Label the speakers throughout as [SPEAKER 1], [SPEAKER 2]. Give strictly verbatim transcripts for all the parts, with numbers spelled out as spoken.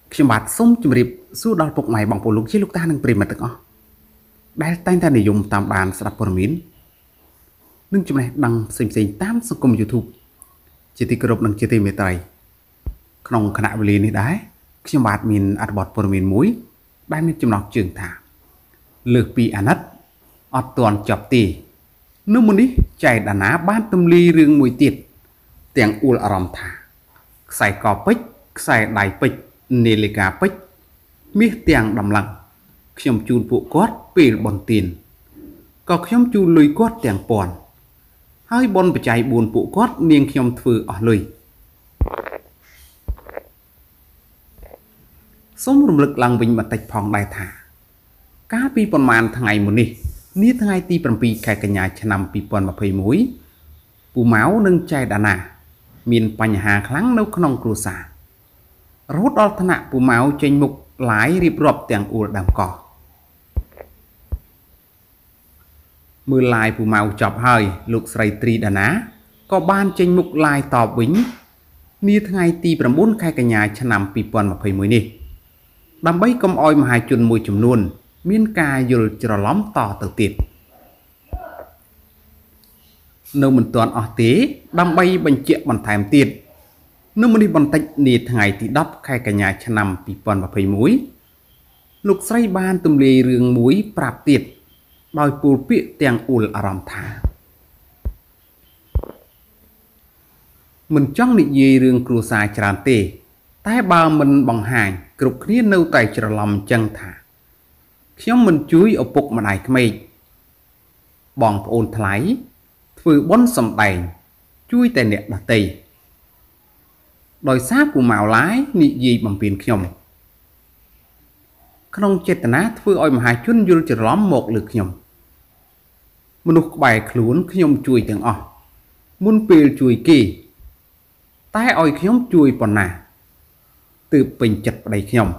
[SPEAKER 1] ខ្ញុំបាទសូមជម្រាបសួរដល់ពុកម៉ែបងប្អូនលោកជាលោកតានិងប្រិយមិត្តទាំងអស់ដែលតែងតែនិយមតាមដានស្ដាប់ព័ត៌មាននិងចំណេះដឹងផ្សេងៗតាមសង្គម YouTube ជាទីគោរពនិងជាទីមេត្រីក្នុងគណៈវេលានេះដែរខ្ញុំបាទមានអត្ថបទព័ត៌មានមួយដែលមានចំណងជើងថាលើសពីអាណិតអត់ទាន់ចប់ទេនៅមុននេះចែកដាណាបានទម្លាយរឿងមួយទៀតទាំងអួលអារម្មណ៍ថាខ្សែកពេជ្រខ្សែដៃពេជ្រនាឡិកាពេជ្រមាសទាំងដំឡឹងខ្ញុំជូនពួកគាត់ពេលបន់ទៀនក៏ខ្ញុំជូនលុយគាត់ទាំងពាន់ហើយបន់បច្ច័យបួនពួកគាត់នាងខ្ញុំធ្វើអស់លុយសូមរំលឹកឡើងវិញបន្តិចផងដែរថាកាលពីប្រហែលថ្ងៃមុននេះនាថ្ងៃទី7ខែកញ្ញាឆ្នាំ2021ពូម៉ៅនិងចែដាណាមានបញ្ហាខ្លាំងនៅក្នុងគ្រួសាររហូតដល់ថ្នាក់ពូម៉ៅចេញមុខឡាយរៀបរាប់ទាំងអួលដើមកោះមើលឡាយពូម៉ៅចប់ហើយលោកស្រីត្រីដាណាក៏បានចេញមុខឡាយតបវិញនាថ្ងៃទី9ខែកញ្ញាឆ្នាំ2021នេះដើម្បីកុំឲ្យមហាជនមួយចំនួនមានការយល់ច្រឡំតទៅទៀតនៅមិនទាន់អស់ទេដើម្បីបញ្ជាក់បន្ថែមទៀតនៅមុននេះបន្តិចនាថ្ងៃទី10ខែកញ្ញាឆ្នាំ2021លោកស្រីបានទម្លាយរឿងមួយប្រាប់ទៀតដោយពោលពាក្យទាំងអួលអារម្មណ៍ថាមិនចង់និយាយរឿងគ្រួសារច្រើនទេតែបើមិនបង្ហាញគ្រប់គ្នានៅតែច្រឡំចឹងថាខ្ញុំមិនជួយឪពុកម្ដាយក្មេកបងប្អូនថ្លៃធ្វើបុណ្យសម្ដែងជួយតែអ្នកដទៃដោយសារពូម៉ៅឡាយនិយាយបំពេញខ្ញុំក្នុងចេតនាធ្វើឲ្យមហាជនយល់ច្រឡំមកលើខ្ញុំមនុស្សក្បែរខ្លួនខ្ញុំជួយទាំងអស់មុនពេលជួយគេតែឲ្យខ្ញុំជួយប៉ុណ្ណាទើបពេញចិត្តប្តីខ្ញុំ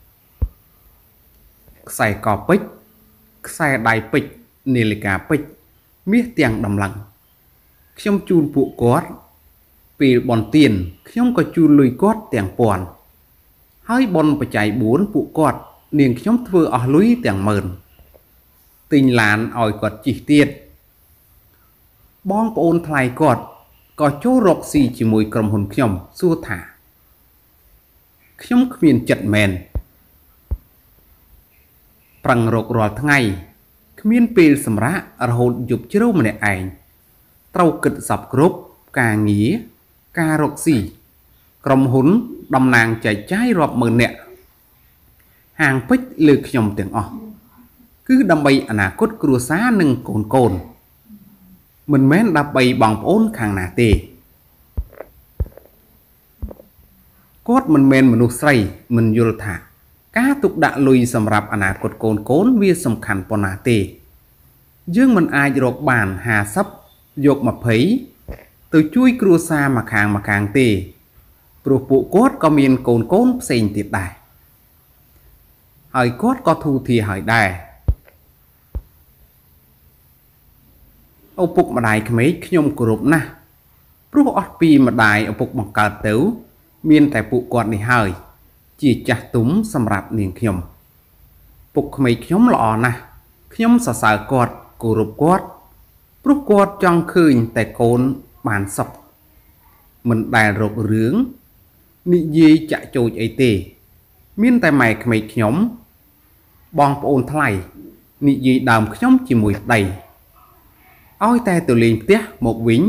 [SPEAKER 1] ខ្សែកពេជ្រខ្សែដៃពេជ្រនាឡិកាពេជ្រមាសទាំងដំឡឹងខ្ញុំជូនពួកគាត់ពេលបន់ទៀនខ្ញុំក៏ជូនលុយគាត់ទាំងពាន់ហើយបន់បច្ច័យបួនពួកគាត់នាងខ្ញុំធ្វើអស់លុយទាំងម៉ឺនទិញឡានឲ្យគាត់ជិះទៀតបងប្អូនថ្លៃគាត់ក៏ចូលរកស៊ីជាមួយក្រុមហ៊ុនខ្ញុំសួរថាខ្ញុំគ្មានចិត្តមែនប្រឹងរករាល់ថ្ងៃគ្មានពេលសម្រាករហូតយប់ជ្រៅម្នាក់ឯងត្រូវគិតសពគ្រប់ការងារការរកស៊ីក្រុមហ៊ុនតំណាងចែកចាយរាប់ម៉ឺននាក់ហាងពេជ្រលើខ្ញុំទាំងអស់គឺដើម្បីអនាគតគ្រួសារនិងកូនកូនមិនមែនដើម្បីបងប្អូនខាងណាទេគាត់មិនមែនមនុស្សស្រីមិនយល់ថាការទុកដាក់លុយសម្រាប់អនាគតកូនកូនវាសំខាន់ប៉ុណ្ណាទេយើងមិនអាចរកបានហាសិបយក20ទៅជួយគ្រួសារម្ខាងម្ខាងទេព្រោះពួកគាត់ក៏មានកូនកូនផ្សេងទៀតដែរហើយគាត់ក៏ធូរធារហើយដែរឪពុកម្ដាយក្មេកខ្ញុំគោរពណាស់ព្រោះអស់ពីម្ដាយឪពុកបង្កើតទៅមានតែពួកគាត់នេះហើយជាចាស់ទុំសម្រាប់នាងខ្ញុំពុកក្មេកខ្ញុំល្អណាស់ខ្ញុំសរសើរគាត់គោរពគាត់ព្រោះគាត់ចង់ឃើញតែកូនបានសុខមិនដែលរករឿងនិយាយចាក់ចោចអីទេមានតែម៉ែក្មេកខ្ញុំបងប្អូនថ្លៃនិយាយដើមខ្ញុំជាមួយប្តីឲ្យតែទៅលេងផ្ទះមកវិញ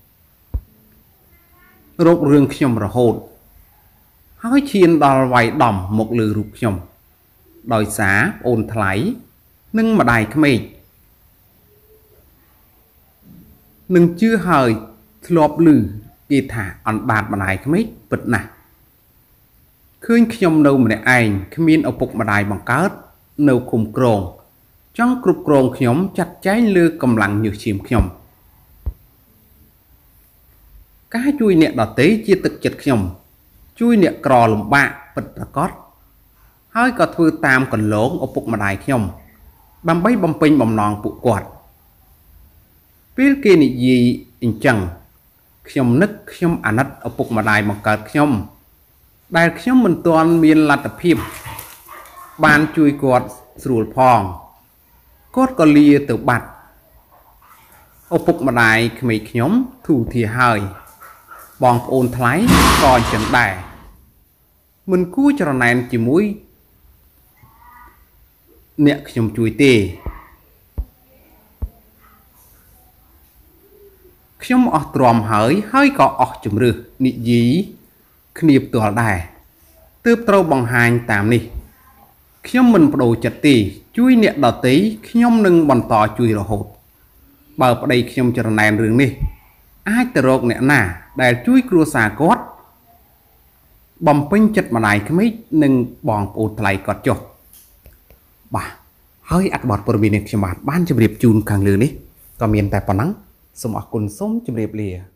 [SPEAKER 1] រករឿងខ្ញុំរហូតហើយឈានដល់វាយដំមកលើរូបខ្ញុំដោយសារប្អូនថ្លៃនិងម្ដាយក្មេកនឹងជឿហើយធ្លាប់ឮគេថាអណ្ដាតម្ដាយក្មេកពិតណាស់ឃើញខ្ញុំនៅម្នាក់ឯងគ្មានឪពុកម្ដាយបង្កើតនៅឃុំក្រងចង់គ្រប់គ្រងខ្ញុំចាត់ចែងលើកម្លាំងញើសឈាមខ្ញុំការជួយអ្នកដទៃជាទឹកចិត្តខ្ញុំជួយអ្នកក្រលំបាកពិតប្រាកដហើយក៏ធ្វើតាមកន្លងឪពុកម្ដាយខ្ញុំដើម្បីបំពេញបំណងពួកគាត់ពេលគេនិយាយអញ្ចឹងខ្ញុំនឹកខ្ញុំអាណិតឪពុកម្ដាយបង្កើតខ្ញុំដែលខ្ញុំមិនទាន់មានលទ្ធភាពបានជួយគាត់ស្រួលផងគាត់ក៏លាទៅបាត់ឪពុកម្ដាយក្មេកខ្ញុំធូរធារហើយបងប្អូនថ្លៃក៏អញ្ចឹងដែរមិនគួរច្រណែនជាមួយអ្នកខ្ញុំជួយទេខ្ញុំអស់ទ្រាំហើយហើយក៏អស់ជំរឿសនិយាយគ្នាផ្ទាល់ដែរទើបត្រូវបង្ហាញតាមនេះខ្ញុំមិនបដូរចិត្តទេជួយអ្នកដទៃខ្ញុំនឹងបន្តជួយរហូតបើប្តីខ្ញុំច្រណែនរឿងនេះអាចទៅរកអ្នកណាដែលជួយគ្រួសារគាត់បំពេញចិត្តម្ដាយក្មេកនិងបងប្អូនថ្លៃគាត់ចុះបាទហើយអត្ថបទព័ត៌មាននេះខ្ញុំបាទបានជម្រាបជូនខាងលើនេះក៏មានតែប៉ុណ្ណឹងសូមអរគុណសូមជម្រាបលា